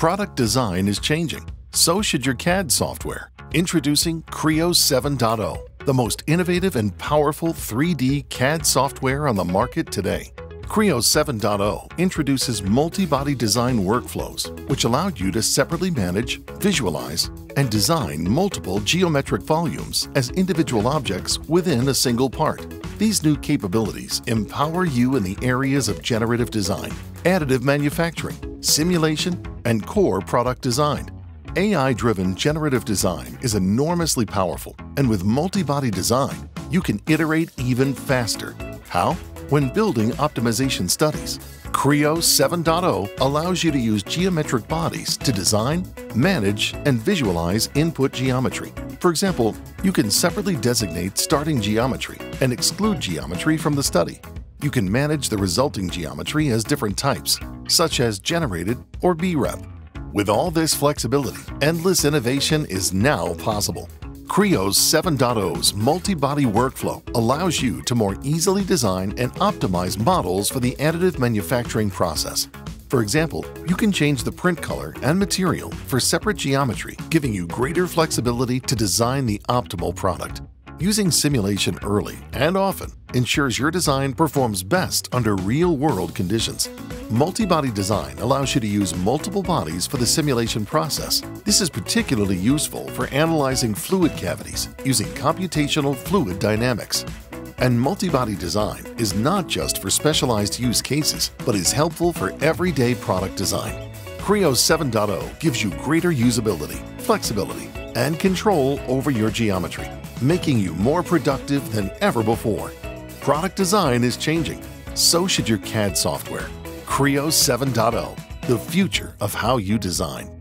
Product design is changing. So should your CAD software. Introducing Creo 7.0, the most innovative and powerful 3D CAD software on the market today. Creo 7.0 introduces multi-body design workflows, which allow you to separately manage, visualize, and design multiple geometric volumes as individual objects within a single part. These new capabilities empower you in the areas of generative design, additive manufacturing, simulation, and core product design. AI-driven generative design is enormously powerful, and with multi-body design, you can iterate even faster. How? When building optimization studies. Creo 7.0 allows you to use geometric bodies to design, manage, and visualize input geometry. For example, you can separately designate starting geometry and exclude geometry from the study. You can manage the resulting geometry as different types, such as generated or B-rep. With all this flexibility, endless innovation is now possible. Creo 7.0's multi-body workflow allows you to more easily design and optimize models for the additive manufacturing process. For example, you can change the print color and material for separate geometry, giving you greater flexibility to design the optimal product. Using simulation early and often ensures your design performs best under real-world conditions. Multi-body design allows you to use multiple bodies for the simulation process. This is particularly useful for analyzing fluid cavities using computational fluid dynamics. And multi-body design is not just for specialized use cases, but is helpful for everyday product design. Creo 7.0 gives you greater usability, flexibility, and control over your geometry, making you more productive than ever before. Product design is changing. So should your CAD software. Creo 7.0, the future of how you design.